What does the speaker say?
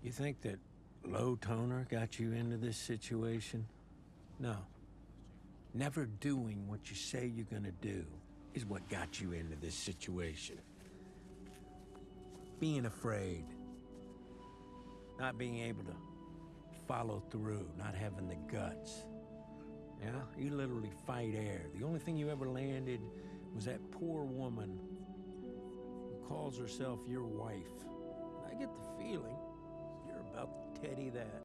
You think that low toner got you into this situation? No. Never doing what you say you're gonna do is what got you into this situation. Being afraid. Not being able to follow through, not having the guts. Yeah, you literally fight air. The only thing you ever landed was that poor woman who calls herself your wife. I get the feeling you're about to teddy that.